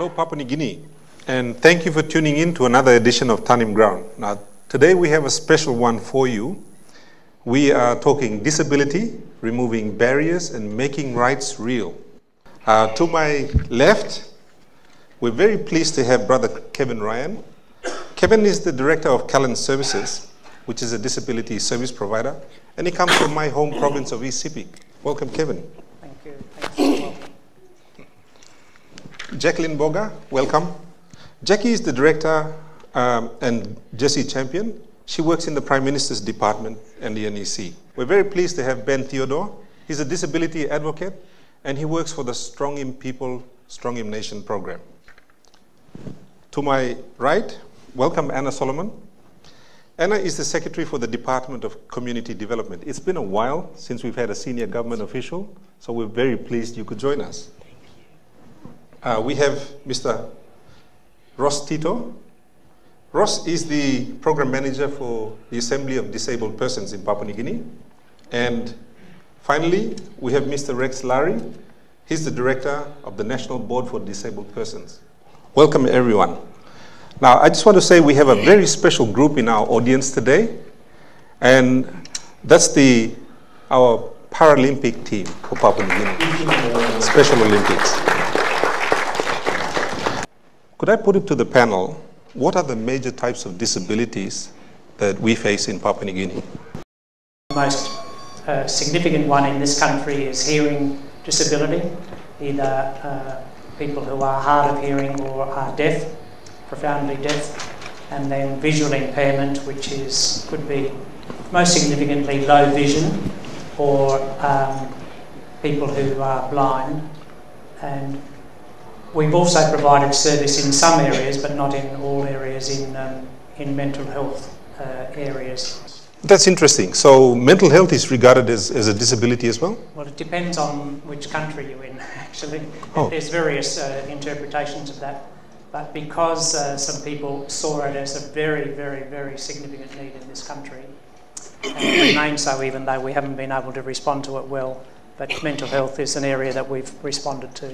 Hello, Papua New Guinea, and thank you for tuning in to another edition of Tanim Ground. Now, today we have a special one for you. We are talking disability, removing barriers, and making rights real. To my left, we're very pleased to have Brother Kevin Ryan. Kevin is the Director of Callan Services, which is a disability service provider, and he comes from my home province of East Sepik. Welcome, Kevin. Thank you. Thanks. Jacqueline Boga, welcome. Jackie is the Director and Jessie Champion. She works in the Prime Minister's Department and the NEC. We're very pleased to have Ben Theodore. He's a disability advocate, and he works for the Strong in People, Strong in Nation program. To my right, welcome Anna Solomon. Anna is the Secretary for the Department of Community Development. It's been a while since we've had a senior government official, so we're very pleased you could join us. We have Mr. Ross Tito. Ross is the Program Manager for the Assembly of Disabled Persons in Papua New Guinea. And finally, we have Mr. Rex Larry. He's the Director of the National Board for Disabled Persons. Welcome, everyone. Now, I just want to say we have a very special group in our audience today, and that's our Paralympic team for Papua New Guinea, Special Olympics. Could I put it to the panel, what are the major types of disabilities that we face in Papua New Guinea? The most significant one in this country is hearing disability, either people who are hard of hearing or are deaf, profoundly deaf, and then visual impairment, which could be most significantly low vision, or people who are blind. And we've also provided service in some areas, but not in all areas, in mental health areas. That's interesting. So mental health is regarded as a disability as well? Well, it depends on which country you're in, actually. Oh. There's various interpretations of that. But because some people saw it as a very, very, very significant need in this country, and it remains so even though we haven't been able to respond to it well, but mental health is an area that we've responded to.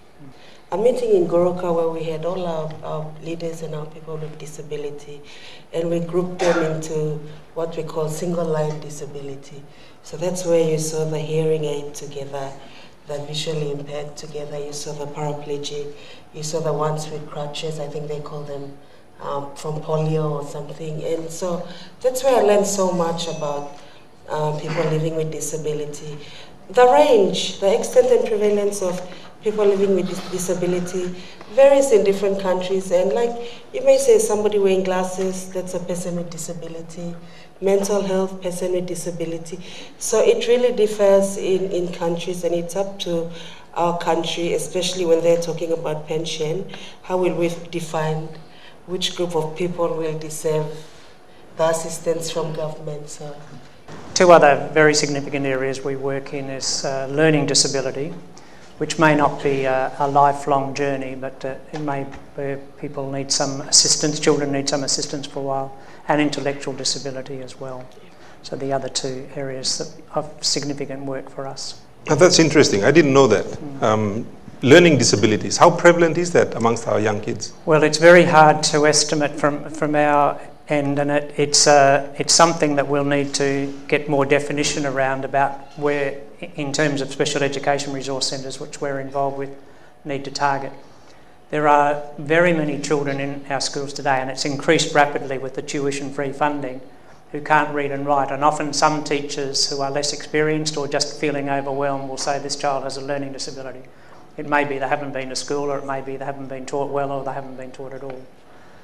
A meeting in Goroka where we had all our leaders and our people with disability, and we grouped them into what we call single line disability. So that's where you saw the hearing aid together, the visually impaired together, you saw the paraplegic, you saw the ones with crutches, I think they call them from polio or something. And so that's where I learned so much about people living with disability. The range, the extent and prevalence of people living with disability varies in different countries, and like you may say somebody wearing glasses, that's a person with disability, mental health, person with disability. So it really differs in countries, and it's up to our country, especially when they're talking about pension, how will we define which group of people will deserve the assistance from government. So. Two other very significant areas we work in is learning disability, which may not be a lifelong journey, but it may be people need some assistance, children need some assistance for a while, and intellectual disability as well. So the other two areas of significant work for us. Oh, that's interesting. I didn't know that. Learning disabilities, how prevalent is that amongst our young kids? Well, it's very hard to estimate from our end, and it's something that we'll need to get more definition around about where, in terms of special education resource centres, which we're involved with, need to target. There are very many children in our schools today, and it's increased rapidly with the tuition-free funding, who can't read and write. And often some teachers who are less experienced or just feeling overwhelmed will say this child has a learning disability. It may be they haven't been to school, or it may be they haven't been taught well, or they haven't been taught at all.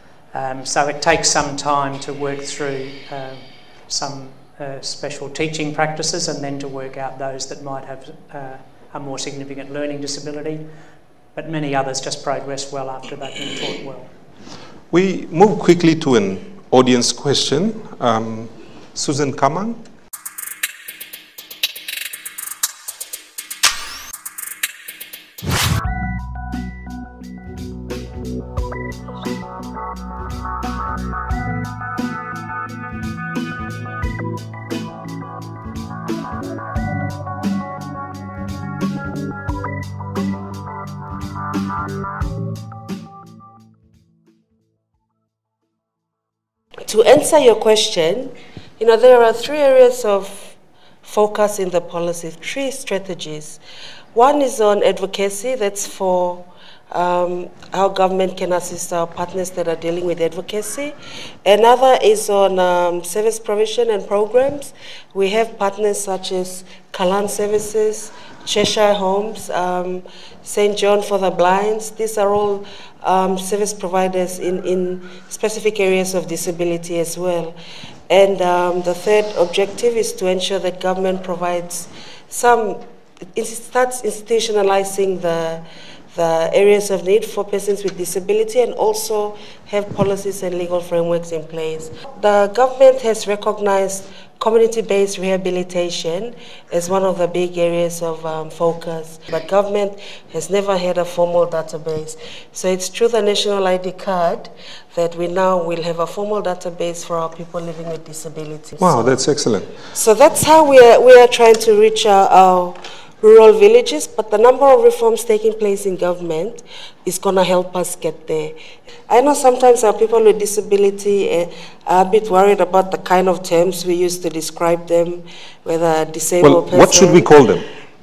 So it takes some time to work through some special teaching practices, and then to work out those that might have a more significant learning disability. But many others just progress well after they've been taught well. We move quickly to an audience question. Susan Kamang. to answer your question, there are 3 areas of focus in the policy, 3 strategies. One is on advocacy, that's for how government can assist our partners that are dealing with advocacy. Another is on service provision and programs. We have partners such as Kalan Services, Cheshire Homes, St. John for the Blinds. These are all service providers in specific areas of disability as well. And the third objective is to ensure that government provides starts institutionalizing the areas of need for persons with disability and also have policies and legal frameworks in place. The government has recognized community-based rehabilitation as one of the big areas of focus, but government has never had a formal database. So it's through the National ID card that we now will have a formal database for our people living with disabilities. Wow, that's excellent. So that's how we are trying to reach our rural villages, but the number of reforms taking place in government is going to help us get there. I know sometimes our people with disability are a bit worried about the kind of terms we use to describe them, whether disabled person. What should we call them?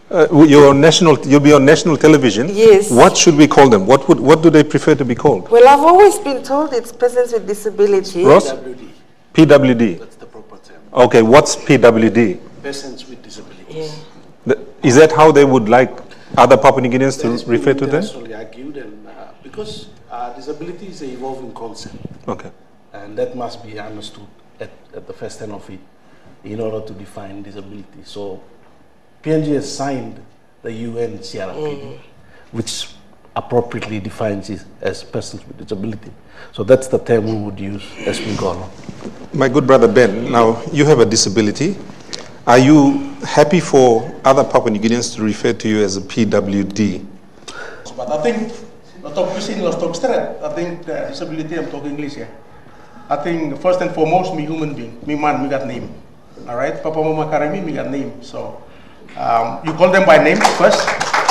You'll be on national television. Yes. What should we call them? What do they prefer to be called? Well, I've always been told it's persons with disability. Ross? PWD. That's the proper term. Okay, what's PWD? Persons with disabilities. Yeah. Is that how they would like other Papua New Guineans to refer to them? Internationally argued, and because disability is an evolving concept. Okay. And that must be understood at the first end of it in order to define disability. So PNG has signed the UN CRPD, which appropriately defines it as persons with disability. So that's the term we would use as we go along. My good brother Ben, now you have a disability. Are you happy for other Papua New Guineans to refer to you as a PWD? But I think, let's talk straight. I think the disability, I'm talking English here. I think first and foremost, me human being, me man, me got name. All right, Papa Mama Karami, me got name. So you call them by name first.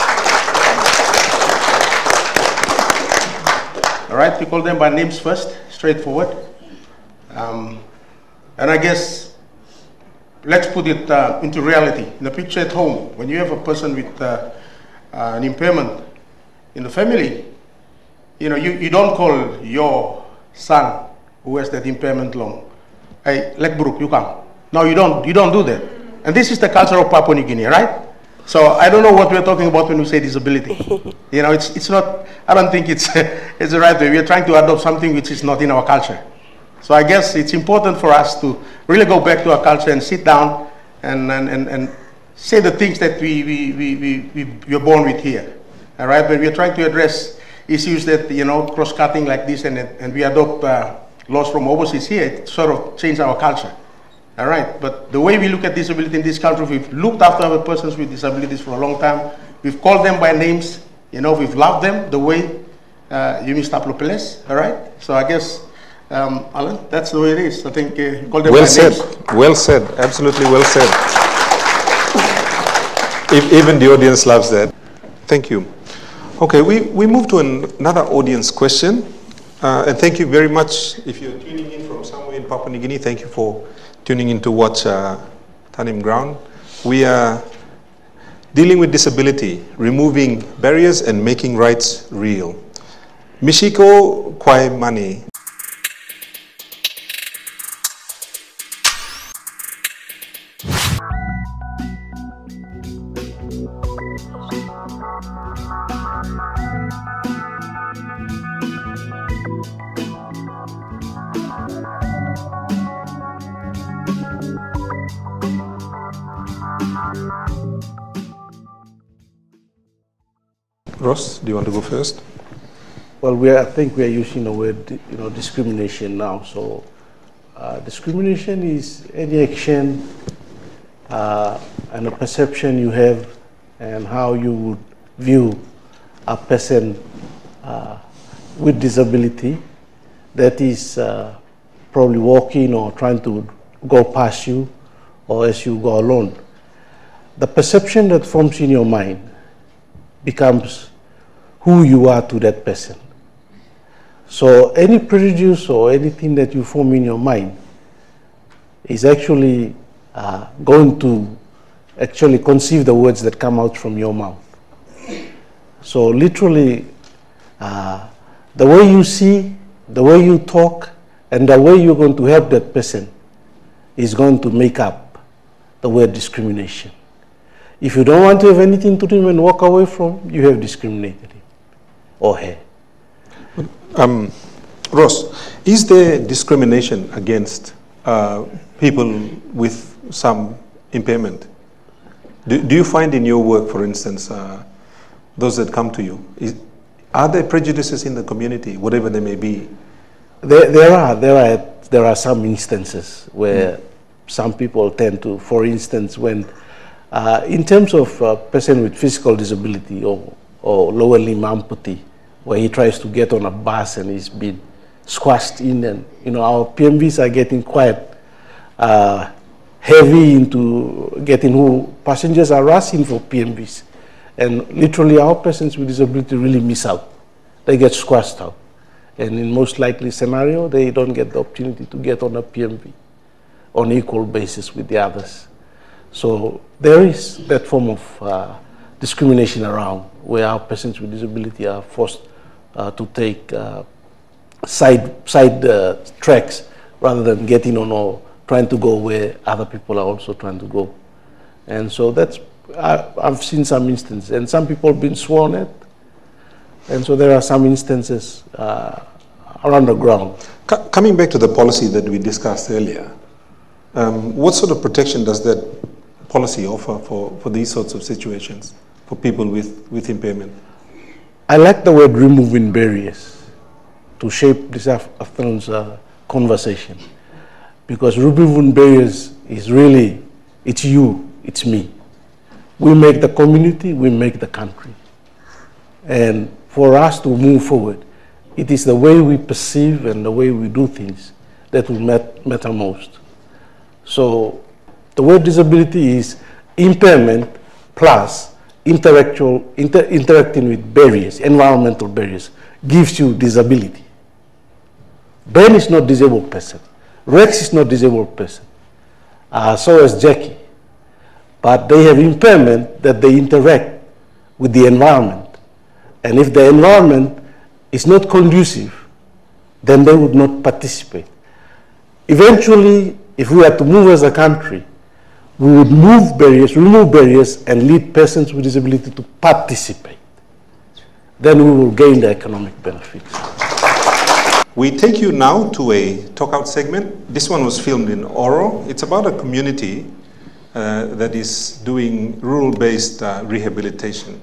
All right, you call them by names first, straightforward. And I guess, let's put it into reality. In the picture at home, when you have a person with an impairment in the family, you don't call your son who has that impairment long, hey, Lekbrook, you come. No, you don't do that. And this is the culture of Papua New Guinea, right? So I don't know what we're talking about when we say disability. It's not, I don't think it's the right way. We're trying to adopt something which is not in our culture. So I guess it's important for us to really go back to our culture and sit down and say the things that we're born with here. All right, when we're trying to address issues that, cross-cutting like this and we adopt laws from overseas here, it sort of change our culture. All right, but the way we look at disability in this country, we've looked after our persons with disabilities for a long time. We've called them by names, we've loved them the way you Mr. Plopeles, all right? So I guess, Alan, that's the way it is. I think you call them by names. Well said, absolutely well said. Even the audience loves that. Thank you. Okay, we move to another audience question. And thank you very much. If you're tuning in from somewhere in Papua New Guinea, thank you for tuning in to watch Tanim Ground. We are dealing with disability, removing barriers and making rights real. Mishiko Kwai Mani. Ross, do you want to go first? Well, I think we are using the word, discrimination now. So, discrimination is any action and a perception you have and how you would view a person with disability that is probably walking or trying to go past you or as you go along. The perception that forms in your mind becomes who you are to that person. So any prejudice or anything that you form in your mind is actually going to actually conceive the words that come out from your mouth. So literally, the way you see, the way you talk, and the way you're going to help that person is going to make up the word discrimination. If you don't want to have anything to do and walk away from, you have discriminated him or her. Ross, is there discrimination against people with some impairment? Do you find in your work, for instance, those that come to you, are there prejudices in the community, whatever they may be? There are some instances where some people tend to, for instance, when in terms of a person with physical disability or lower limb amputee, where he tries to get on a bus and he's been squashed in, and our PMVs are getting quite heavy into getting who passengers are rushing for PMVs, and literally our persons with disability really miss out. They get squashed out, and in most likely scenario they don't get the opportunity to get on a PMV on equal basis with the others. So there is that form of discrimination around, where our persons with disability are forced to take side tracks rather than getting on or trying to go where other people are also trying to go. And so that's, I've seen some instances, and some people have been sworn at, and so there are some instances around the ground. Coming back to the policy that we discussed earlier, what sort of protection does that policy offer for these sorts of situations, for people with impairment? I like the word removing barriers to shape this afternoon's conversation, because removing barriers is really, it's you, it's me. We make the community, we make the country. And for us to move forward, it is the way we perceive and the way we do things that will matter most. So the word disability is impairment plus interacting with barriers, environmental barriers, gives you disability. Ben is not disabled person. Rex is not disabled person. So is Jackie. But they have impairment that they interact with the environment. And if the environment is not conducive, then they would not participate. Eventually, if we are to move as a country, we would remove barriers, and lead persons with disability to participate. Then we will gain the economic benefits. We take you now to a talk-out segment. This one was filmed in Oro. It's about a community that is doing rural-based rehabilitation.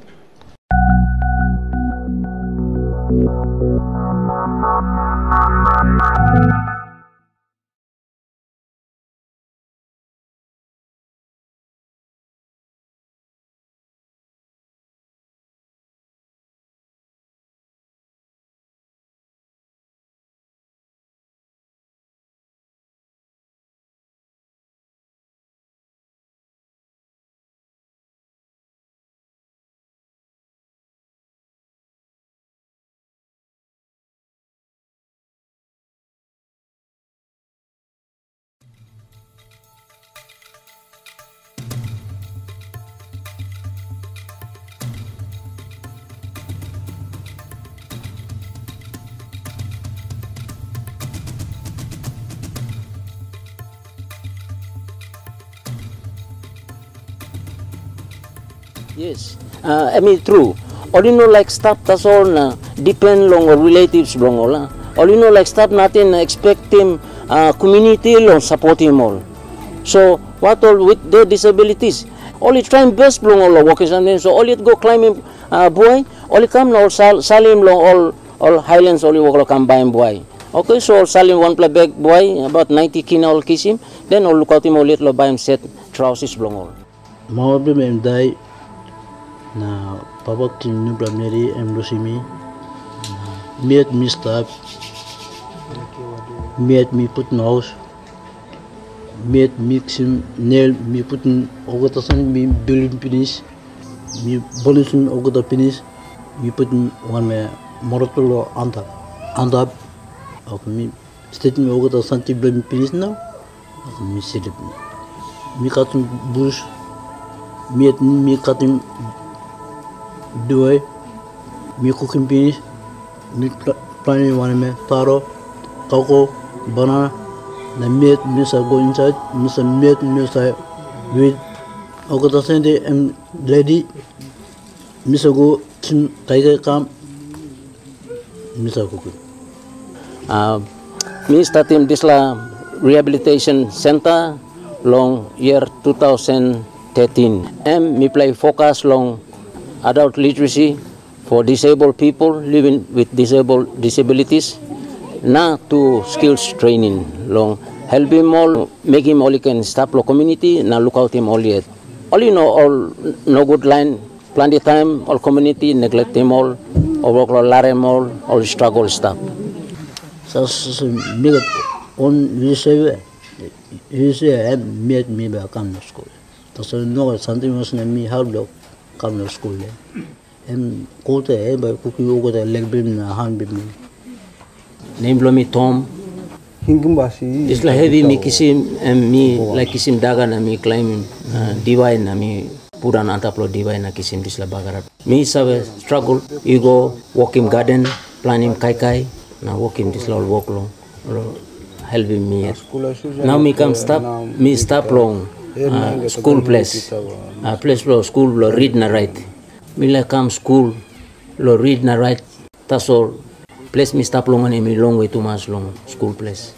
Yes, I mean true. All you know like staff that's all depend long or relatives long all. All you know like staff nothing expect him community long support him all. So what all with their disabilities, all you try best long all workers, and then so all you go climbing boy, all you come all salim long all highlands all you walk come by him boy. Okay, so all salim one play big boy about 90 kina all kiss him, then all look out him all little by him set trousers long all. Mawabe memdai na babak tim nu blamneri emdosimi miet mi staff miet mi put nose miet mixim nail mi put ogatasan mi building finish mi bolusun ogata finish mi put one me morotolo anta andap aku mi statement ogo ta santi blem pinis na aku mi silip mi katum bus mi katum duai mi cooking pinis mi planning one me taro cocoa banana na meat misa go inside misa meat misa with ogo ta sende lady misa go tim tiger kam misa cooking. Me starting this rehabilitation center long year 2013. Me play focus long adult literacy for disabled people living with disabilities. Now to skills training long help him all, make him all can stop lo community. Now look out him all yet. All you know all no good line. Plenty time all community neglect him all work lare him all struggle stop. So me on you say I made me back come to school. So no something was me how to come to school. And go to by cooking over the leg beam and hand beam. Name blow me Tom. It's like heavy me kisim and me like kisim daga na me climbing divine na me puran antaplo divine na kisim this la bagara. Me sabe struggle you go walk in garden plan him kai now walk him this la walk long helping me. Now me come stop long school place place lo school lo read na write. Me like come school lo read na write. That's all. Place me stop long and me long way too much long school place.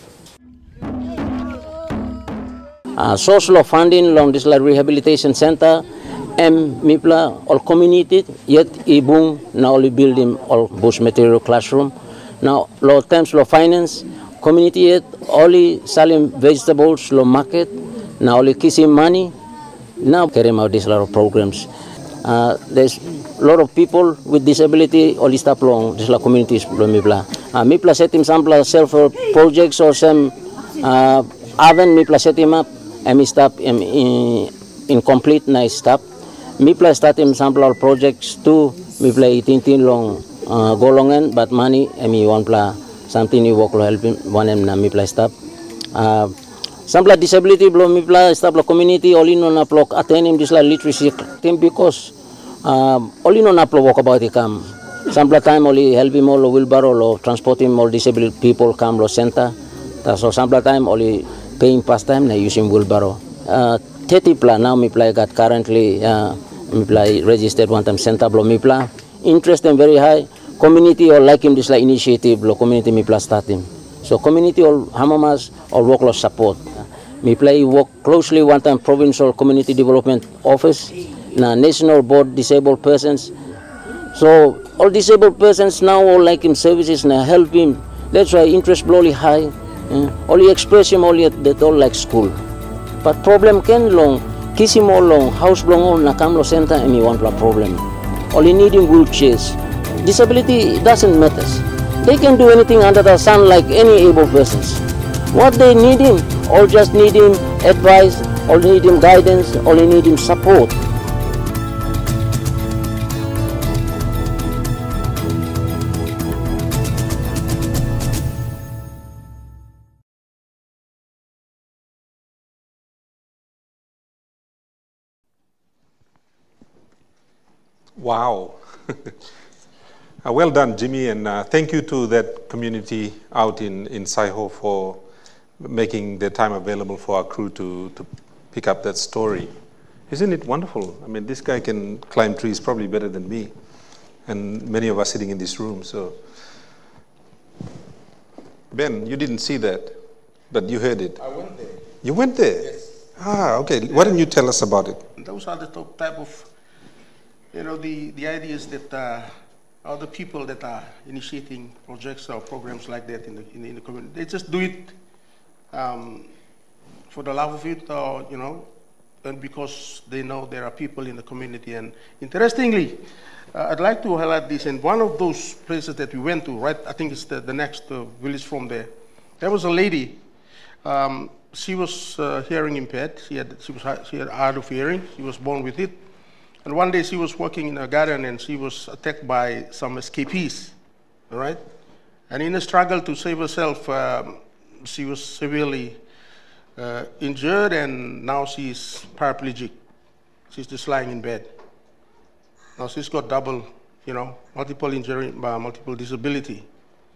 Source of funding long this rehabilitation center mipla all community yet ibung now only building all bush material classroom. Now low times low finance community yet only selling vegetables low market now only kissing money now carrying out this lot of programs. There's a lot of people with disability only stop long this communities mipla set him some self projects or some even mipla set him up and stop incomplete nice stop mipla start him sample projects too mipla 18 long go long end but money me one pla something you work lo help him one em na mipla stop sample disability blow mipla stop la community only no na block attend him this literacy team because only no na walk about it come. Some time only help him all wheelbarrow or transport him all disabled people come lo center. So some time only paying past time na using wheelbarrow. 30 pla now me play got currently me play registered one time center blow me play. Interest and very high. Community all like him this initiative lo community me play start him. So community all hamamas all work lo support. Me play work closely one time provincial community development office. Na national board disabled persons. So all disabled persons now all like him services na help him. That's why interest blowly high. Only express him only that all like school. But problem can long, kiss him all long, house long all na come lo center and he want a problem. Only needing wheelchairs. Disability doesn't matter. They can do anything under the sun like any able persons. What they need him, all just need him advice, all need him guidance, only need him support. Wow. Well done, Jimmy, and thank you to that community out in Saiho for making their time available for our crew to pick up that story. Isn't it wonderful? I mean, this guy can climb trees probably better than me, and many of us sitting in this room. So, Ben, you didn't see that, but you heard it. I went there. You went there? Yes. Ah, okay. Why don't you tell us about it? Those are the type of, the idea is that all the people that are initiating projects or programs like that in the community, they just do it for the love of it, or and because they know there are people in the community. And interestingly, I'd like to highlight this. In one of those places that we went to, right, I think it's the next village from there. There was a lady. She was hearing impaired. She had hard of hearing. She was born with it. And one day she was working in a garden and she was attacked by some escapees, all right? And in a struggle to save herself, she was severely injured, and now she is paraplegic. She's just lying in bed. Now she's got double, multiple injury, multiple disability.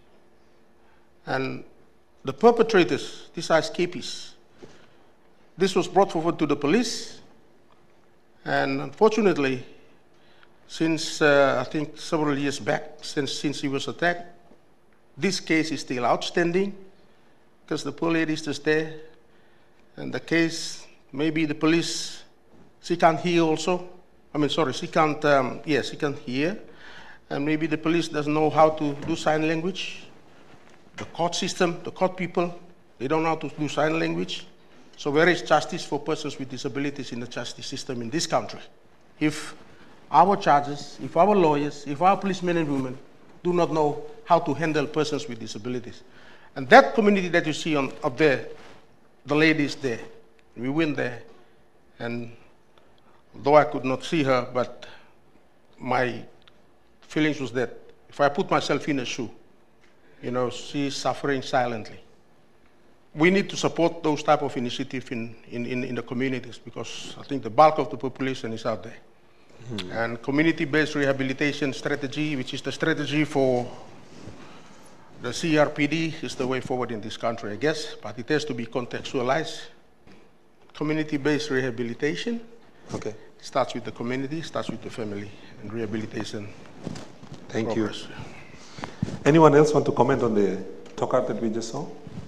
And the perpetrators, these are escapees. This was brought forward to the police, and unfortunately, since I think several years back, since he was attacked, this case is still outstanding because the poor lady is just there, and the case, maybe the police, she can't hear also. She can't, she can't hear, and maybe the police doesn't know how to do sign language. The court system, the court people, they don't know how to do sign language. So where is justice for persons with disabilities in the justice system in this country? If our judges, if our lawyers, if our policemen and women do not know how to handle persons with disabilities. And that community that you see up there, the lady is there. We went there, and though I could not see her, but my feelings was that if I put myself in her shoe, she's suffering silently. We need to support those type of initiatives in the communities, because I think the bulk of the population is out there. Mm-hmm. And community-based rehabilitation strategy, which is the strategy for the CRPD, is the way forward in this country, I guess, but it has to be contextualized. Community-based rehabilitation starts with the community, starts with the family, and rehabilitation. Thank you. Anyone else want to comment on the talk-out that we just saw?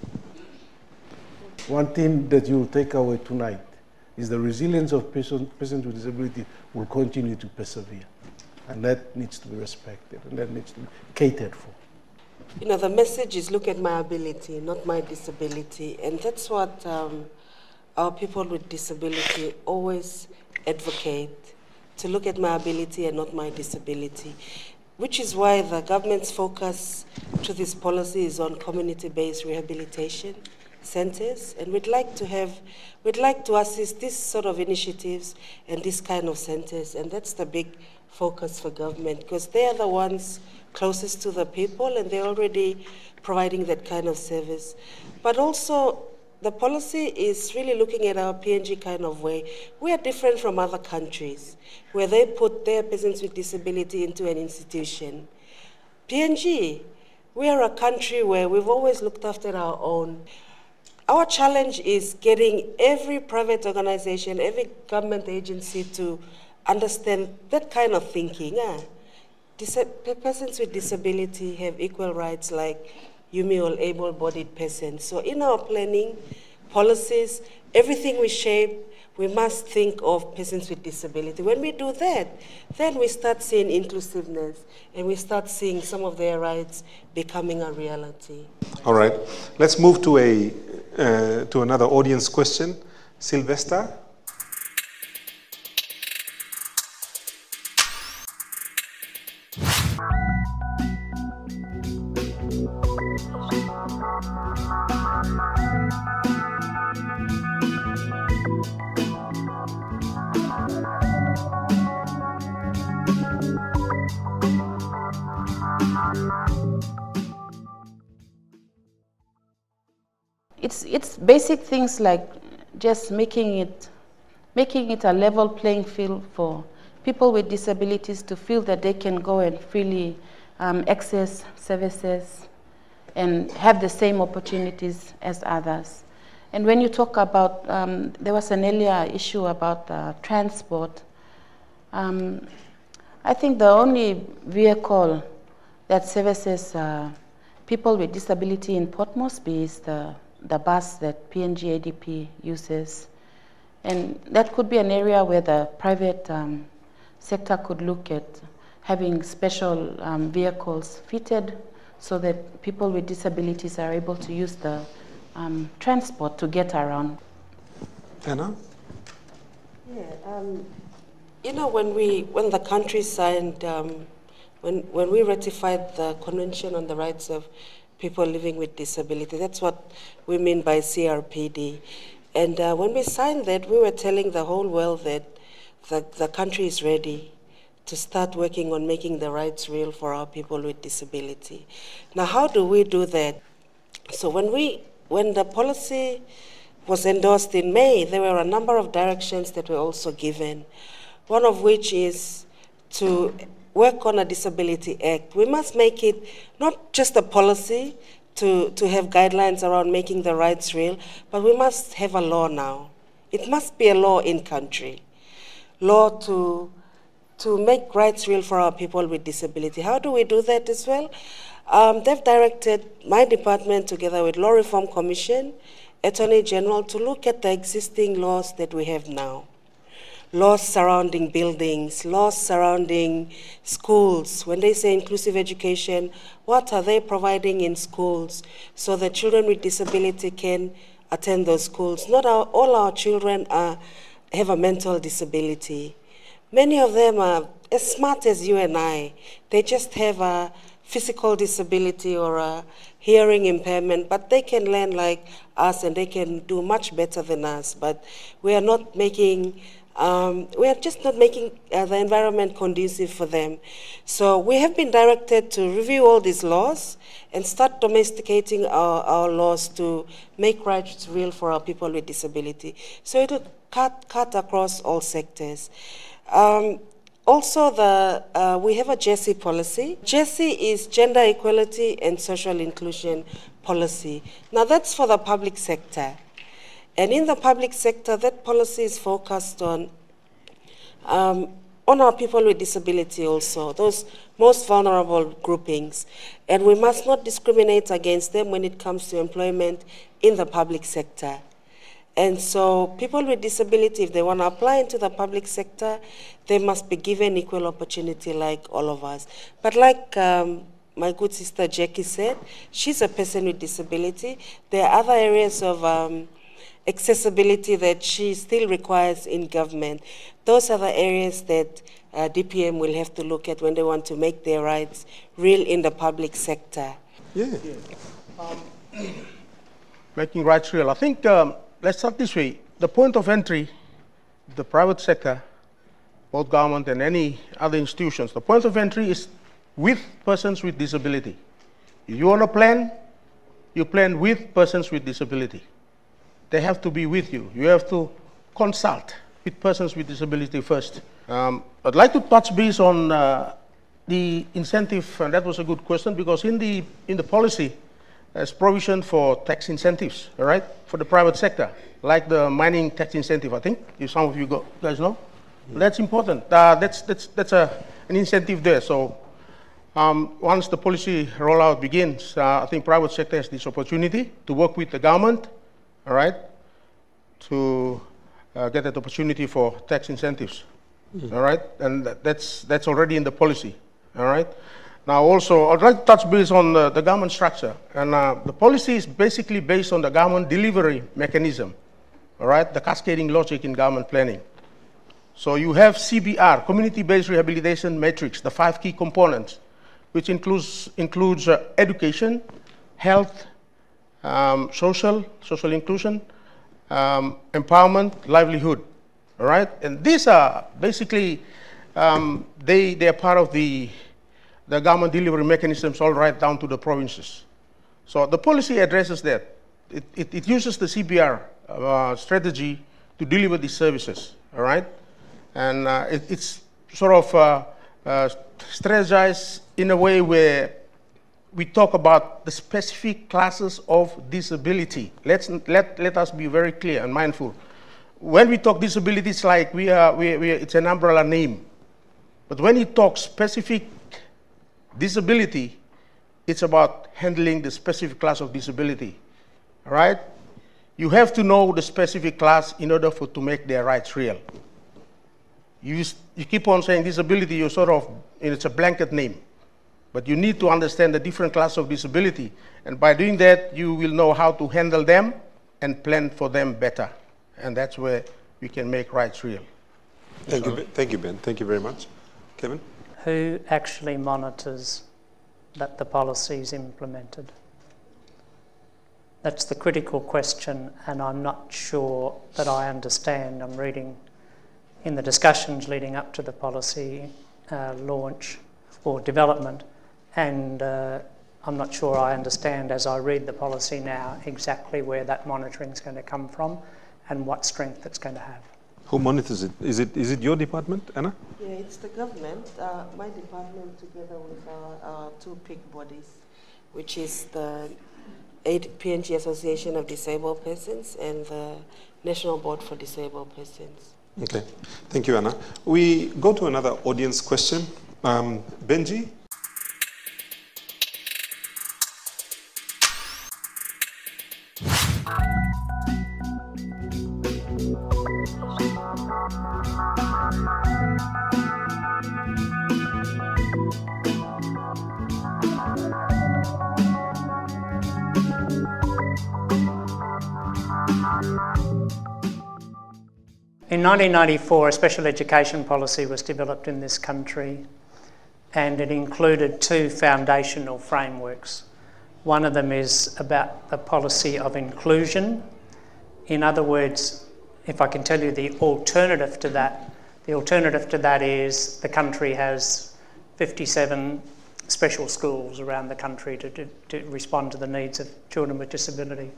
One thing that you'll take away tonight is the resilience of persons with disability will continue to persevere. And that needs to be respected, and that needs to be catered for. The message is look at my ability, not my disability. And that's what our people with disability always advocate, to look at my ability and not my disability, which is why the government's focus to this policy is on community-based rehabilitation centers, and we'd like to assist this sort of initiatives and this kind of centers, and that's the big focus for government, because they are the ones closest to the people, and they're already providing that kind of service. But also, the policy is really looking at our PNG kind of way. We are different from other countries, where they put their persons with disability into an institution. PNG, we are a country where we've always looked after our own. Our challenge is getting every private organization, every government agency to understand that kind of thinking. Persons with disability have equal rights like you may all able-bodied persons. So in our planning, policies, everything we shape, we must think of persons with disability. When we do that, then we start seeing inclusiveness, and we start seeing some of their rights becoming a reality. All right, let's move to another audience question. Sylvester. It's basic things like just making it a level playing field for people with disabilities to feel that they can go and freely access services and have the same opportunities as others. And when you talk about, there was an earlier issue about transport. I think the only vehicle that services people with disability in Port Moresby is the bus that PNG ADP uses. And that could be an area where the private sector could look at having special vehicles fitted so that people with disabilities are able to use the transport to get around. Anna? Yeah, when the country signed, when we ratified the Convention on the Rights of People Living with Disability, that's what we mean by CRPD. And when we signed that, we were telling the whole world that the country is ready to start working on making the rights real for our people with disability. Now, how do we do that? So when the policy was endorsed in May, there were a number of directions that were also given, one of which is to work on a Disability Act. We must make it not just a policy to have guidelines around making the rights real, but we must have a law now. It must be a law in country. Law to make rights real for our people with disability. How do we do that as well? They've directed my department together with Law Reform Commission, Attorney General, to look at the existing laws that we have now. Laws surrounding buildings, laws surrounding schools. When they say inclusive education, what are they providing in schools so that children with disability can attend those schools? Not all our children have a mental disability. Many of them are as smart as you and I. They just have a physical disability or a hearing impairment, but they can learn like us and they can do much better than us. But we are not making, we are just not making the environment conducive for them. So we have been directed to review all these laws and start domesticating our laws to make rights real for our people with disability. So it will cut across all sectors. Also, we have a JESI policy. JESI is Gender Equality and Social Inclusion Policy. Now, that's for the public sector. And in the public sector, that policy is focused on our people with disability also, those most vulnerable groupings. And we must not discriminate against them when it comes to employment in the public sector. And so people with disability, if they want to apply into the public sector, they must be given equal opportunity like all of us. But like my good sister Jackie said, she's a person with disability. There are other areas of accessibility that she still requires in government. Those are the areas that DPM will have to look at when they want to make their rights real in the public sector. Yeah. Making rights real. I think let's start this way. The point of entry, the private sector, both government and any other institutions, the point of entry is with persons with disability. If you want to plan, you plan with persons with disability. They have to be with you. You have to consult with persons with disability first. I'd like to touch base on the incentive, and that was a good question, because in the policy, there's provision for tax incentives, all right, for the private sector, like the mining tax incentive, I think, if some of you guys know. Yeah. That's important. That's an incentive there. So once the policy rollout begins, I think private sector has this opportunity to work with the government, all right, to get that opportunity for tax incentives, all right, and that's already in the policy, all right. Now also, I'd like to touch base on the government structure. And the policy is basically based on the government delivery mechanism, all right, the cascading logic in government planning. So you have CBR, Community-Based Rehabilitation Matrix, the 5 key components, which includes education, health, social inclusion, empowerment, livelihood, all right? And these are basically, they are part of the government delivery mechanisms all right down to the provinces. So the policy addresses that. It uses the CBR strategy to deliver these services, all right? And it's sort of strategized in a way where we talk about the specific classes of disability. Let us be very clear and mindful. When we talk disability, it's like it's an umbrella name. But when you talk specific disability, it's about handling the specific class of disability, all right? You have to know the specific class in order to make their rights real. You keep on saying disability, you're sort of, it's a blanket name. But you need to understand the different class of disability. And by doing that, you will know how to handle them and plan for them better. And that's where we can make rights real. Thank you, Ben. Thank you very much. Kevin? Who actually monitors that the policy is implemented? That's the critical question, and I'm not sure that I understand. I'm reading in the discussions leading up to the policy launch or development, and I'm not sure I understand, as I read the policy now, exactly where that monitoring is going to come from and what strength it's going to have. Who monitors it? Is it your department, Anna? Yeah, it's the government. My department, together with our two peak bodies, which is the PNG Association of Disabled Persons and the National Board for Disabled Persons. Okay, thank you, Anna. We go to another audience question. Benji? In 1994, a special education policy was developed in this country, and it included two foundational frameworks. One of them is about the policy of inclusion. In other words, if I can tell you the alternative to that is the country has 57 special schools around the country to respond to the needs of children with disability.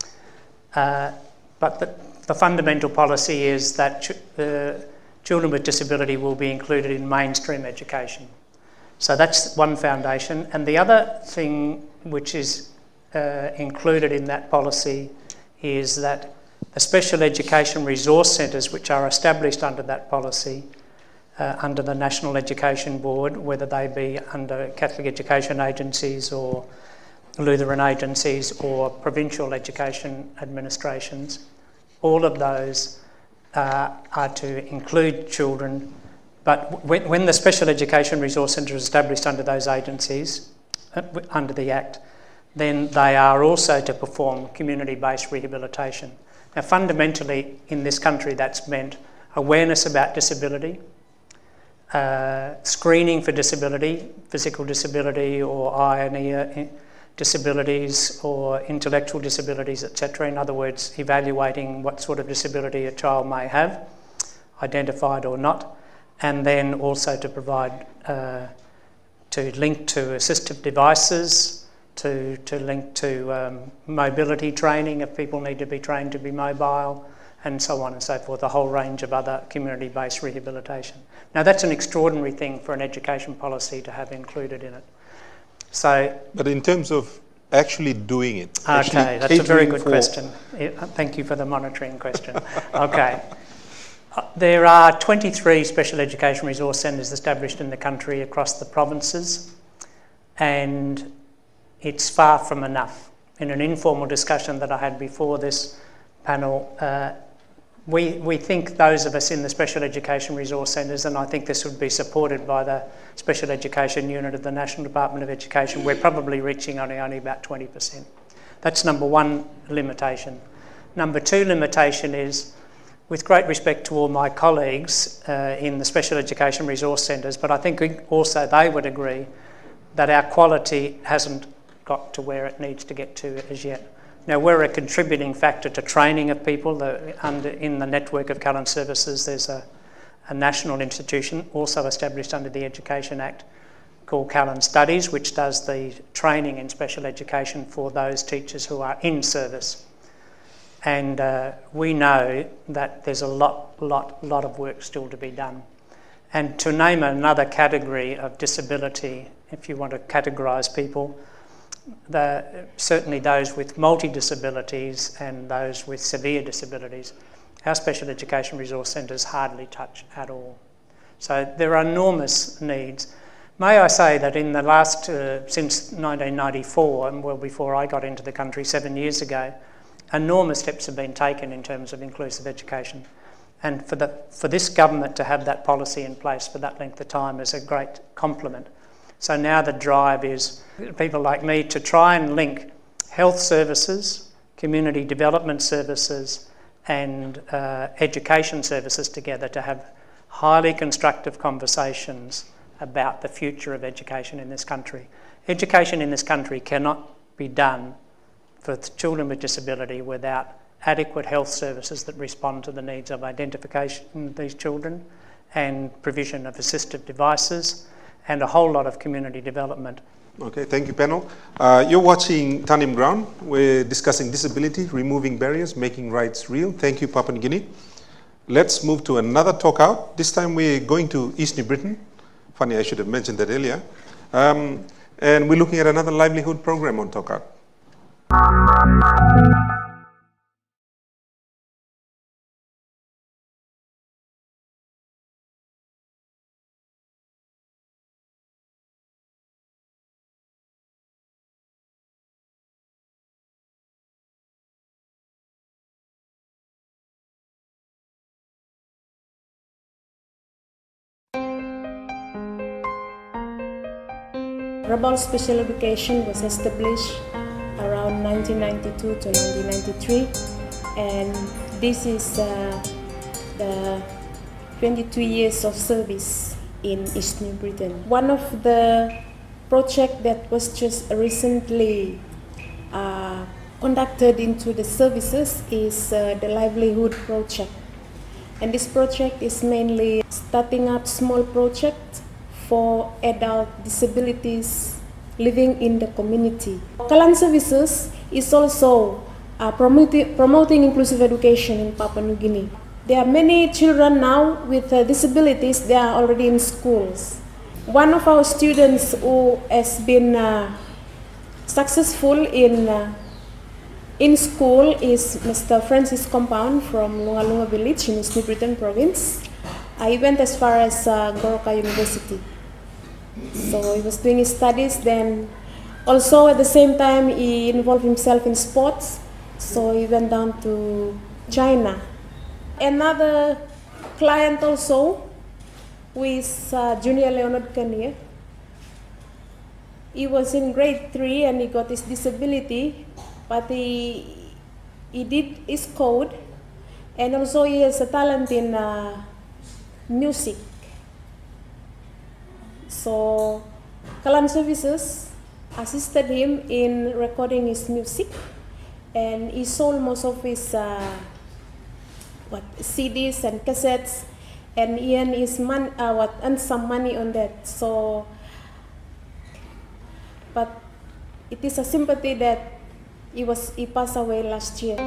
But the fundamental policy is that children with disability will be included in mainstream education. So that's one foundation. And the other thing which is included in that policy is that the special education resource centres which are established under that policy, under the National Education Board, whether they be under Catholic education agencies or Lutheran agencies or provincial education administrations, all of those are to include children. But when the Special Education Resource Centre is established under those agencies, under the Act, then they are also to perform community-based rehabilitation. Now, fundamentally, in this country, that's meant awareness about disability, screening for disability, physical disability or eye and ear disabilities or intellectual disabilities, etc. In other words, evaluating what sort of disability a child may have, identified or not, and then also to provide, to link to assistive devices, to link to mobility training if people need to be trained to be mobile, and so on and so forth, a whole range of other community-based rehabilitation. Now, that's an extraordinary thing for an education policy to have included in it. So, but in terms of actually doing it, okay, that's a very good question. Thank you for the monitoring question. Okay. There are 23 special education resource centres established in the country across the provinces, and it's far from enough. In an informal discussion that I had before this panel, we think, those of us in the special education resource centres, and I think this would be supported by the special education unit of the National Department of Education, we're probably reaching only about 20%. That's number one limitation. Number two limitation is, with great respect to all my colleagues in the special education resource centres, but I think also they would agree that our quality hasn't got to where it needs to get to as yet. Now, we're a contributing factor to training of people. In the network of Callan Services, there's a national institution also established under the Education Act called Callan Studies, which does the training in special education for those teachers who are in service. And we know that there's a lot of work still to be done. And to name another category of disability, if you want to categorise people, certainly those with multi-disabilities and those with severe disabilities, our special education resource centres hardly touch at all. So there are enormous needs. May I say that in the last, since 1994, and well before I got into the country 7 years ago, enormous steps have been taken in terms of inclusive education. And for this government to have that policy in place for that length of time is a great compliment. So now the drive is people like me to try and link health services, community development services and education services together to have highly constructive conversations about the future of education in this country. Education in this country cannot be done for children with disability without adequate health services that respond to the needs of identification of these children and provision of assistive devices, and a whole lot of community development. Okay, thank you, panel. You're watching Tanim Ground. We're discussing disability, removing barriers, making rights real. Thank you, Papua New Guinea. Let's move to another talk out. This time we're going to East New Britain. Funny, I should have mentioned that earlier. And we're looking at another livelihood program on talk out. Rabaul Special Education was established around 1992 to 1993, and this is the 22 years of service in East New Britain. One of the projects that was just recently conducted into the services is the Livelihood Project. And this project is mainly starting up small projects for adult disabilities living in the community. Kalan Services is also promoting inclusive education in Papua New Guinea. There are many children now with disabilities. They are already in schools. One of our students who has been successful in school is Mr. Francis Compound from Lunga Lunga village in East New Britain province. He went as far as Goroka University. So he was doing his studies, then also at the same time he involved himself in sports, so he went down to China. Another client also, who is Junior Leonard Kanye, he was in grade 3 and he got his disability, but he did his code, and also he has a talent in music. So Kalan Services assisted him in recording his music, and he sold most of his CDs and cassettes, and he earned some money on that. So, but it is a sympathy that he passed away last year.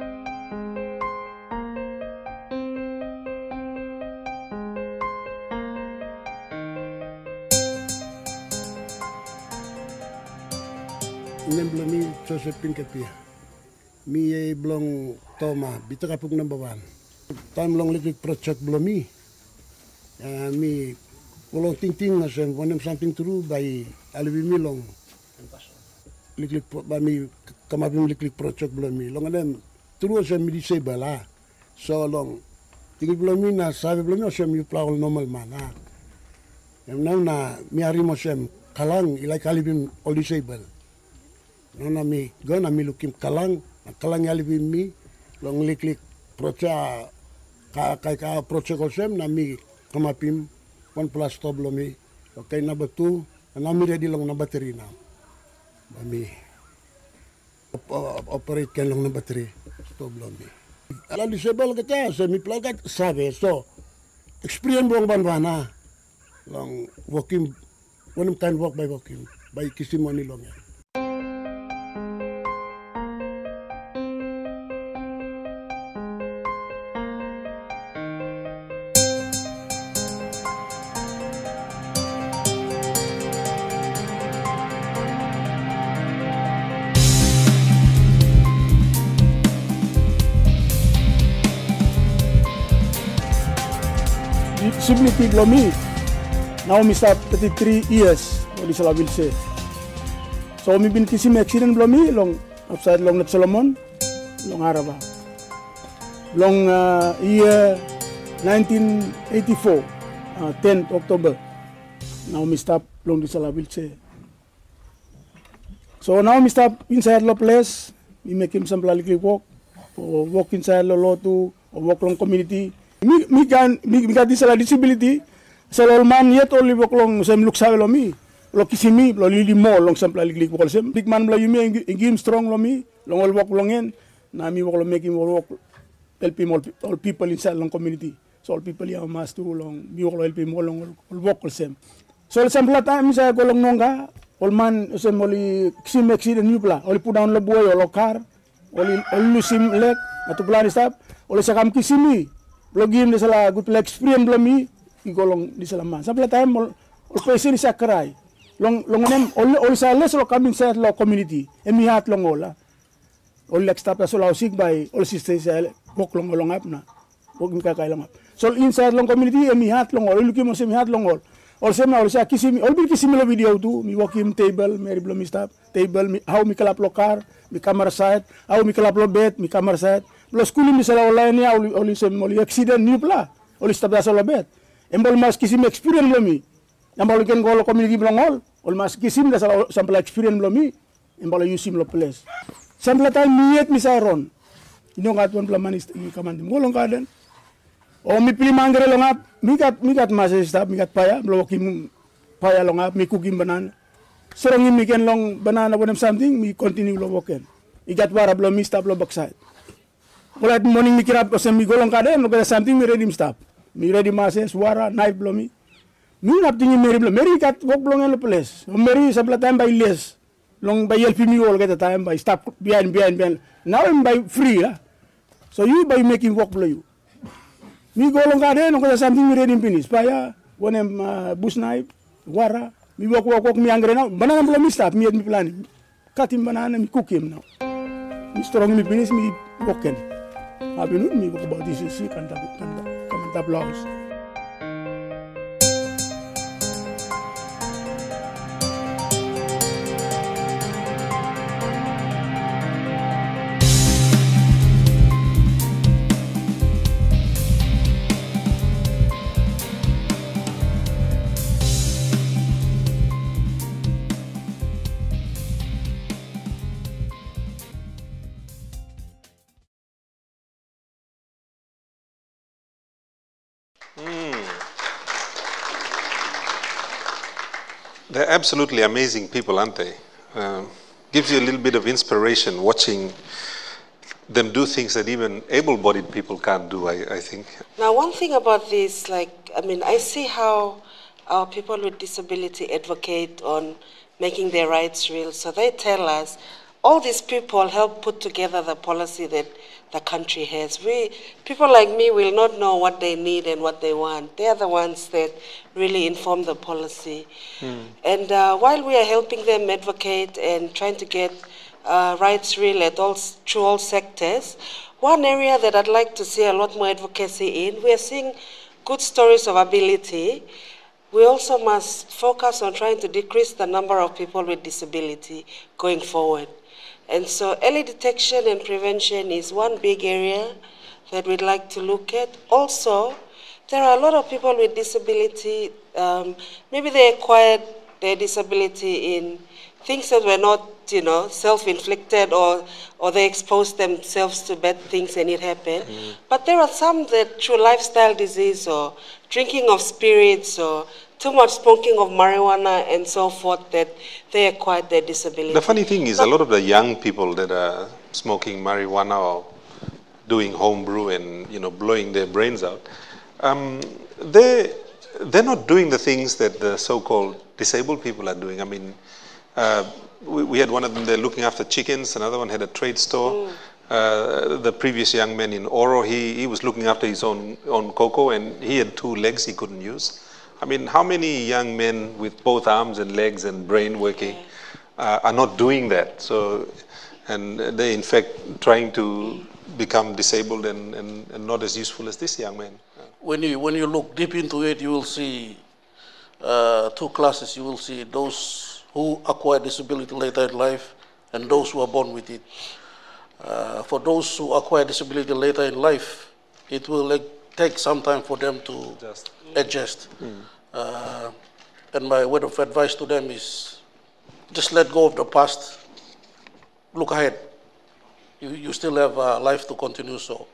Nemblani Joseph Pinkapia. Mi blong Toma, bitakapug number 1. Time long little project blomi. Mi wolong ting na sem wanem something true by alibi milong. Liklik by mi kamapim liklik project blomi. Long anem true sem mi disable la. So long tingil blomi na sabe blomi sem mi plaul normal mana. Na mi arimo sem kalang ilai kalibim all disable. Nona mi gona mi lukim kalang yalibi mi long liklik procha ka procha kosem na mi kamapim 1+ toblo mi okay number 2 na mi ready long number 3 na mi operate kan long number 3 toblo mi ala disable kata se mi plagat sabe so experience bong banwana long working one time work by working by kisimoni long ya. Disability blomi. Now mi start 33 years di Salabilse. So mi bin kisim accident blomi long outside long Nat Solomon long Araba. Long year 1984 10th October. Now mi stop long di Salabilse. So now mi stop inside lo place. We make him some likely walk inside lo lotu or walk long community. Mi got disability. Sel man yet only walk long sem look sa lo mi. Lo kisimi lo lili mo long sem likely walk sem. Big man bla yumi engim strong lo mi. Long all walk long en. Na mi walk lo make him walk help him all people inside long community. So all people yang mas tu long biok lo LP mo long walk sem. So sample time saya golong nongga all man sem oli sim accident new pla oli put down lo boy lo car oli lusim leg atu plan stop oli sakam kisimi logim de sala good experience blomi igolong di salaman. Sample time ol pesi ni sakrai. Long nem oli sa les lo coming set lo community emi hat long ola. Oli like stop so lo sig by oli sister sa bok long up na. Bok mi ka lang up. So inside long community emi hat long ol lukim mo sem hat long ol. Or sema or sa kisimi or bil kisimi lo video tu mi walk-in table meri belum mi stop table mi how mi kalap lo car mi camera side how mi kalap lo bed mi camera side lo school mi sala online ya oli sem oli accident ni pla oli stop da lo bed embol mas kisimi experience lo mi embol ken go lo community belong all ol mas kisimi da sala sample experience lo mi embol yusim lo place sample time miet mi saron ino ngatwan plamanis i kamandim golong kaden. O mi pilih manggere longap, mikat masih stop, mikat paya, blokim paya longap, mi cooking banana. Serongin miken long banana when something, mi continue lo woken. Ikat wara belum mi stop lo backside. Mulai morning mikirap ko mi golong kade, lo kada something mi ready stop. Mi ready masih suara night belum mi. Mi nap tinggi meri belum, meri ikat wok belum lo place. Meri sebelah time by les, long by help me all kada time by stop behind. Now I'm by free lah. So you by making work belum you. Mi golong kade no kada something mi ready finish paya wonem bus naib wara mi wok mi angre na banana belum mi stop mi plan katim banana mi cookim now mi strong mi finish mi woken abi nu mi wok about this is kan tap laos. They're absolutely amazing people, aren't they? Gives you a little bit of inspiration watching them do things that even able-bodied people can't do, I think. Now, one thing about this, I see how our people with disability advocate on making their rights real. So they tell us, all these people help put together the policy that the country has. People like me will not know what they need and what they want. They are the ones that really inform the policy. And while we are helping them advocate and trying to get rights real through all sectors, one area that I'd like to see a lot more advocacy in, we are seeing good stories of ability. We also must focus on trying to decrease the number of people with disability going forward. And so early detection and prevention is one big area that we'd like to look at. Also, there are a lot of people with disability, maybe they acquired their disability in things that were not, self-inflicted or they exposed themselves to bad things and it happened. But there are some that through lifestyle disease or drinking of spirits or too much smoking of marijuana and so forth that they acquired their disability. The funny thing is a lot of the young people that are smoking marijuana or doing homebrew and blowing their brains out, they're not doing the things that the so-called disabled people are doing. I mean, we had one of them there looking after chickens, another one had a trade store. The previous young man in Oro, he was looking after his own cocoa and he had 2 legs he couldn't use. I mean, how many young men with both arms and legs and brain working are not doing that? So, and they're in fact trying to become disabled and not as useful as this young man. When you look deep into it, you will see 2 classes. You will see those who acquire disability later in life and those who are born with it. For those who acquire disability later in life, it will take some time for them to adjust. And my word of advice to them is just let go of the past, look ahead. You still have life to continue, so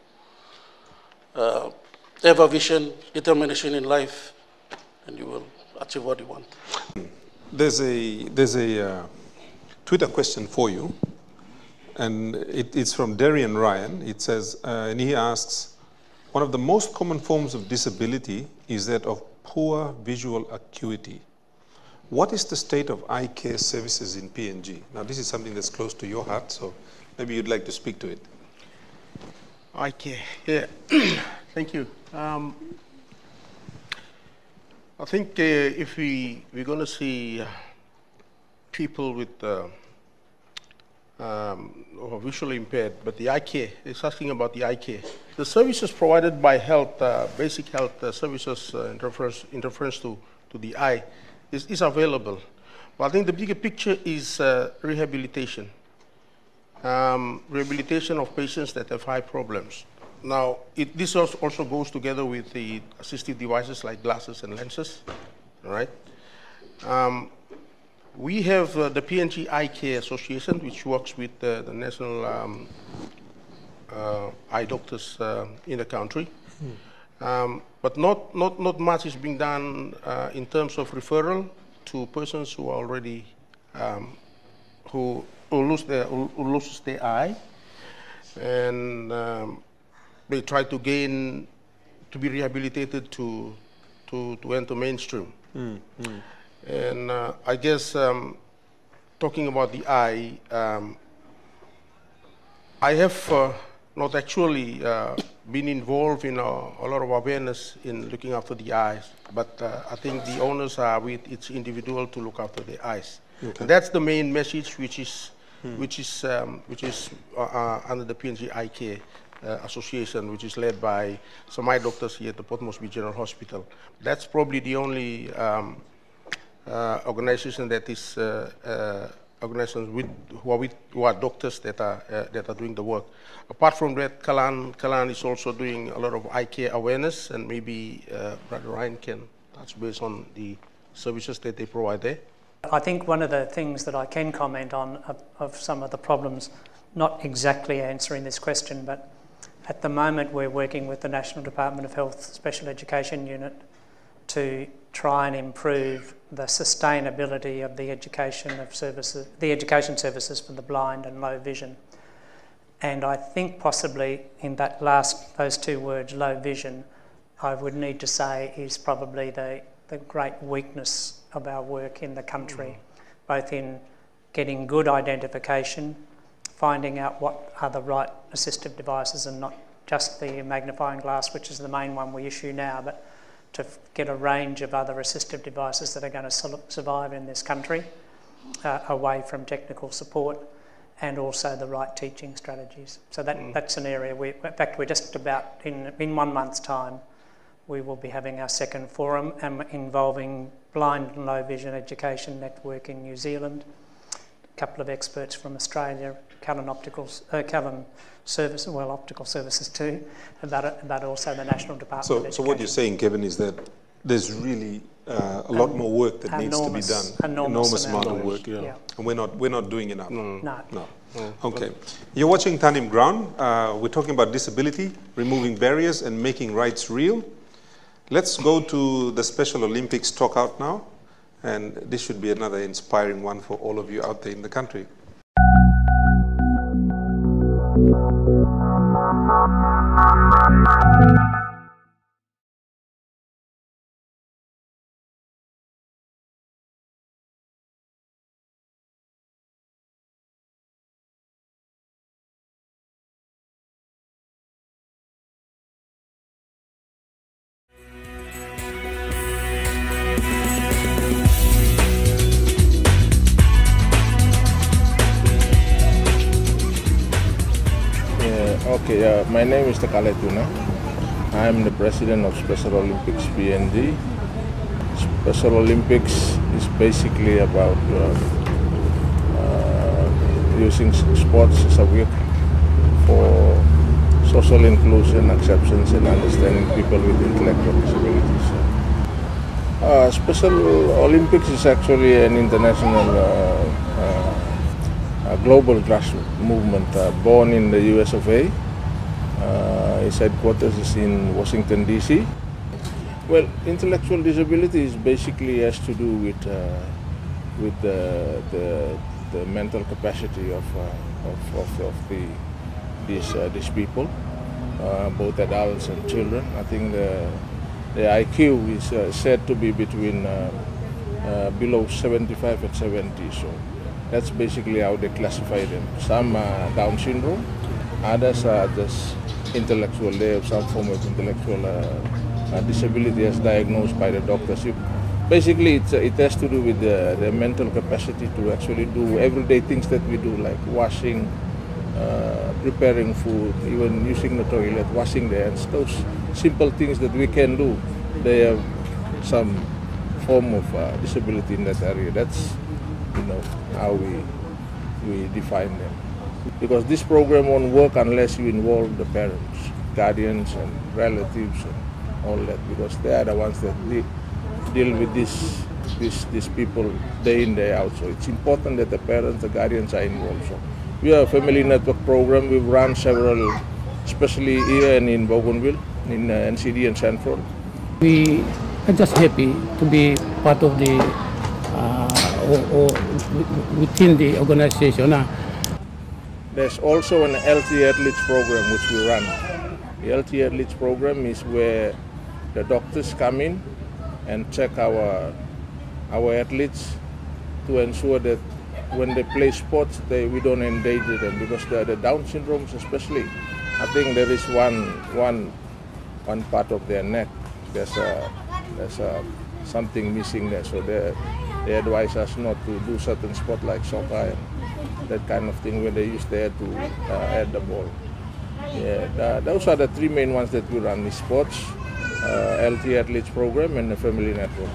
have a vision, determination in life, and you will achieve what you want. There's a Twitter question for you, and it's from Darian Ryan. It says, and he asks, One of the most common forms of disability is that of poor visual acuity. What is the state of eye care services in PNG? Now, this is something that's close to your heart, so maybe you'd like to speak to it. Eye care, yeah. Thank you. I think if we're going to see people with or visually impaired, but the eye care, it's asking about the eye care. The services provided by health, basic health services in reference to the eye is available. But I think the bigger picture is rehabilitation. Rehabilitation of patients that have eye problems. Now, this also goes together with the assistive devices like glasses and lenses, all right? We have the PNG Eye Care Association, which works with the national eye doctors in the country. But not much is being done in terms of referral to persons who are already, who loses their eye. And they try to gain, to be rehabilitated to enter mainstream. And I guess talking about the eye, I have not actually been involved in a lot of awareness in looking after the eyes, but I think the owners are with each individual to look after their eyes. Okay. And that's the main message, which is under the PNG Eye Care Association, which is led by some eye doctors here at the Port Moresby General Hospital. That's probably the only organization that is organizations who are doctors that are doing the work. Apart from that, Kalan is also doing a lot of eye care awareness, and maybe Brother Ryan can touch base on the services that they provide there. I think one of the things that I can comment on of some of the problems, not exactly answering this question, but at the moment we're working with the National Department of Health Special Education Unit to try and improve the sustainability of the education services for the blind and low vision. And I think possibly in those two words, low vision, I would need to say is probably the great weakness of our work in the country, both in getting good identification, finding out what are the right assistive devices and not just the magnifying glass, which is the main one we issue now, but to get a range of other assistive devices that are going to survive in this country away from technical support, and also the right teaching strategies. So that's an area in fact, we're just about, in 1 month's time, we will be having our second forum involving Blind and Low Vision Education Network in New Zealand, a couple of experts from Australia, optical services too, but also the National Department of Education. So what you're saying, Kevin, is that there's really a lot more work that needs to be done. Enormous amount of work. Yeah. And we're not doing enough. No. Okay. You're watching Tanim Ground. We're talking about disability, removing barriers and making rights real. Let's go to the Special Olympics talk out now. And this should be another inspiring one for all of you out there in the country. Okay, my name is Takale Tuna. I am the president of Special Olympics PNG. Special Olympics is basically about using sports as a way for social inclusion, acceptance, and understanding people with intellectual disabilities. Special Olympics is actually an international global grassroots movement born in the US of A. Its headquarters is in Washington, D.C. Well, intellectual disability is basically has to do with the mental capacity of these people. both adults and children. I think the IQ is said to be between below 75 and 70. So that's basically how they classify them. Some are Down syndrome, others are just intellectual. They have some form of intellectual disability as diagnosed by the doctors. Basically, it has to do with the mental capacity to actually do everyday things that we do, like washing, preparing food, even using the toilet, washing the hands. Those simple things that we can do, they have some form of disability in that area. That's, how we define them. Because this program won't work unless you involve the parents, guardians, and relatives, and all that, because they are the ones that deal with these people day in, day out. So it's important that the parents, the guardians are involved. So we are a family network program. We've run several, especially here and in Bougainville, in NCD and Central. We are just happy to be part of the, or within the organization. There's also an LT Athletes program which we run. The LT Athletes program is where the doctors come in and check our athletes to ensure that when they play sports, we don't endanger them, because the Down syndromes especially, I think there is one part of their neck. There's something missing there, so they advise us not to do certain sport like soccer and that kind of thing, where they use the head to head the ball. Yeah, those are the three main ones that we run: the sports, LT Athletes program, and the family network.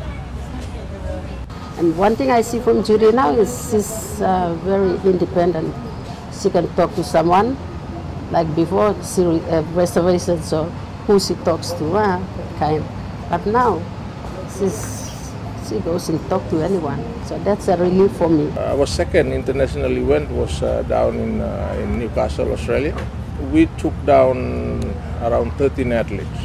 And one thing I see from Judy now is she's very independent. She can talk to someone, like before she reservation, so who she talks to, kind. But now she goes and talk to anyone, so that's a relief for me. Our second international event was down in Newcastle, Australia. We took down around 13 athletes.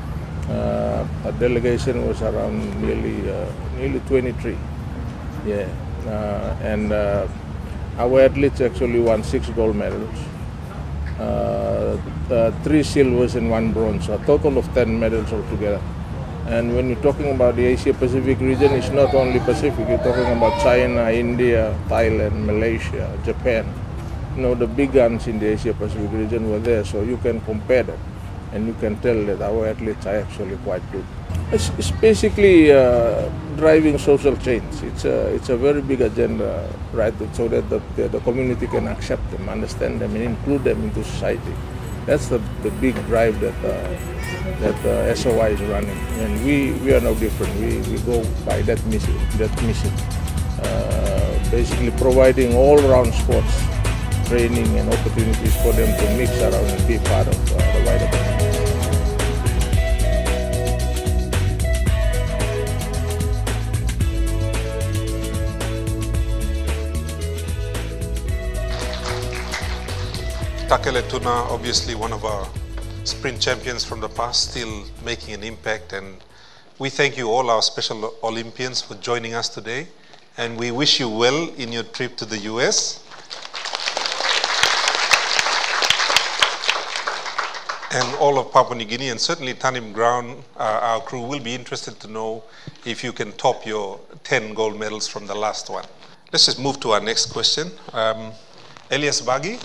Our delegation was around nearly 23. Yeah, and our athletes actually won 6 gold medals, 3 silvers and 1 bronze, so a total of 10 medals altogether. And when you're talking about the Asia-Pacific region, it's not only Pacific, you're talking about China, India, Thailand, Malaysia, Japan. The big guns in the Asia-Pacific region were there, so you can compare them, and you can tell that our athletes are actually quite good. It's basically driving social change. It's a very big agenda, right? So that the community can accept them, understand them, and include them into society. That's the big drive that SOI is running, and we are no different. We go by that mission. Basically providing all-round sports training and opportunities for them to mix around and be part of the wider community. Takele Tuna, obviously one of our sprint champions from the past, still making an impact, and we thank you all, our Special Olympians, for joining us today, and we wish you well in your trip to the US. And all of Papua New Guinea, and certainly Tanim Ground, our crew will be interested to know if you can top your 10 gold medals from the last one. Let's just move to our next question. Elias Bagi.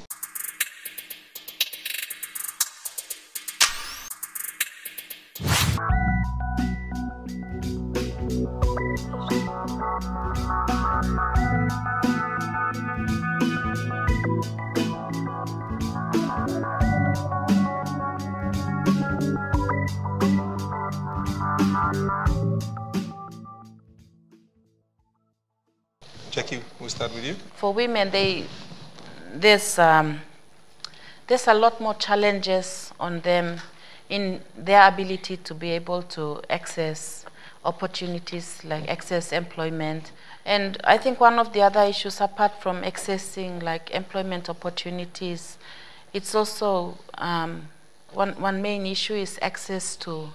Jackie, we'll start with you. For women, there's a lot more challenges on them in their ability to be able to access opportunities, like access employment. And I think one of the other issues, apart from accessing like employment opportunities, it's also one main issue is access to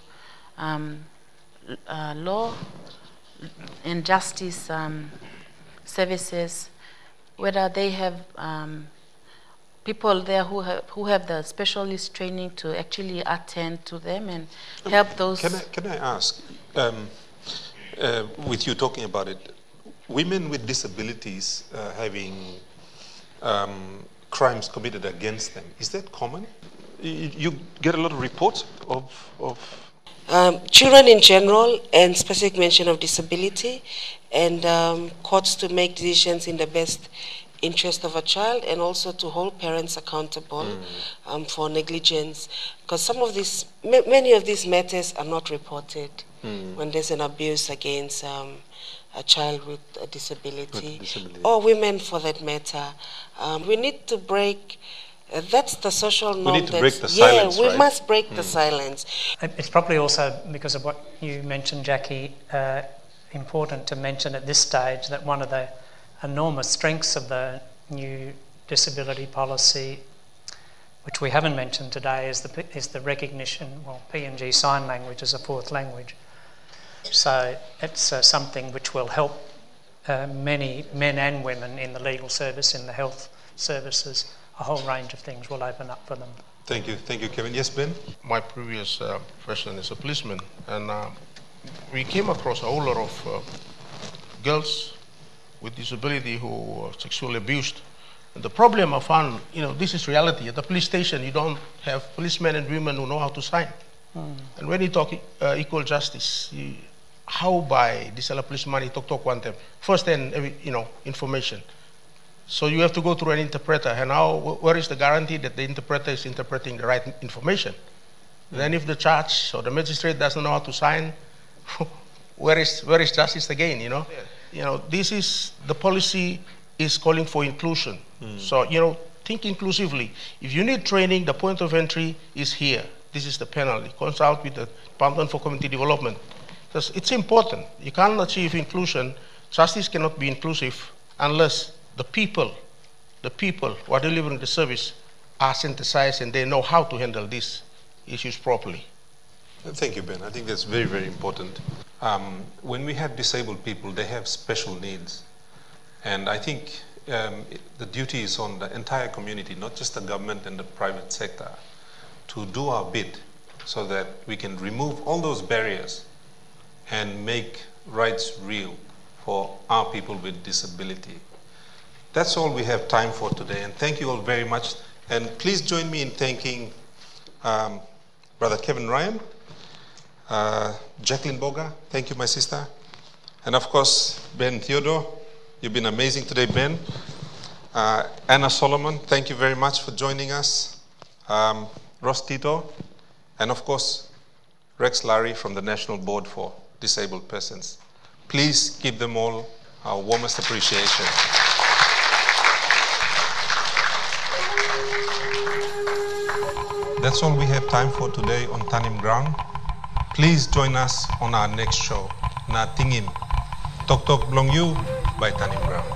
law and justice services, whether they have people there who have the specialist training to actually attend to them and help those. Can I ask, with you talking about it, women with disabilities having crimes committed against them, is that common? You get a lot of reports of children in general, and specific mention of disability, and courts to make decisions in the best interest of a child, and also to hold parents accountable for negligence, because some of these, many of these matters are not reported when there's an abuse against a child with a disability, or women for that matter. We need to break. That's the social norm. We need to break the silence, we right? must break the silence. It's probably also, because of what you mentioned, Jackie, important to mention at this stage that one of the enormous strengths of the new disability policy, which we haven't mentioned today, is the recognition, well, PNG Sign Language is a fourth language. So it's something which will help many men and women in the legal service, in the health services. A whole range of things will open up for them. Thank you, Kevin. Yes, Ben? My previous profession is a policeman, and we came across a whole lot of girls with disability who were sexually abused. And the problem I found, this is reality. At the police station, you don't have policemen and women who know how to sign. And when you talk equal justice, how by this police money talk one time, first and information. So you have to go through an interpreter, and now where is the guarantee that the interpreter is interpreting the right information? Then if the judge or the magistrate doesn't know how to sign, where is justice again? This is the policy is calling for inclusion. So think inclusively. If you need training, the point of entry is here. This is the penalty. Consult with the Department for Community Development, because it's important. You can't achieve inclusion. Justice cannot be inclusive unless the people who are delivering the service are synthesized and they know how to handle these issues properly. Thank you, Ben. I think that's very, very important. When we have disabled people, they have special needs. And I think the duty is on the entire community, not just the government and the private sector, to do our bit so that we can remove all those barriers and make rights real for our people with disability. That's all we have time for today, and thank you all very much. And please join me in thanking Brother Kevin Ryan, Jacqueline Boga, thank you, my sister, and of course, Ben Theodore. You've been amazing today, Ben. Anna Solomon, thank you very much for joining us. Ross Tito, and of course, Rex Larry from the National Board for Disabled Persons. Please give them all our warmest appreciation. That's all we have time for today on Tanim Ground. Please join us on our next show, Na Tingin, Tok Tok Blong You by Tanim Ground.